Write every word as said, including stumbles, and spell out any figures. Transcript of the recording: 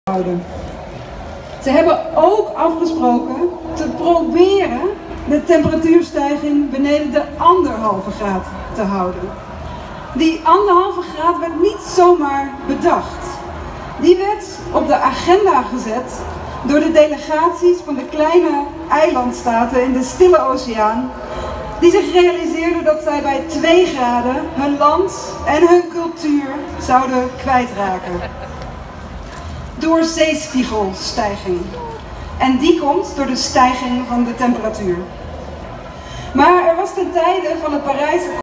houden. Ze hebben ook afgesproken te proberen de temperatuurstijging beneden de anderhalve graad te houden. Die anderhalve graad werd niet zomaar bedacht. Die werd op de agenda gezet door de delegaties van de kleine eilandstaten in de Stille Oceaan, die zich realiseerden dat zij bij twee graden hun land en hun cultuur zouden kwijtraken. Door zeespiegelstijging. En die komt door de stijging van de temperatuur. Maar er was ten tijde van het Parijse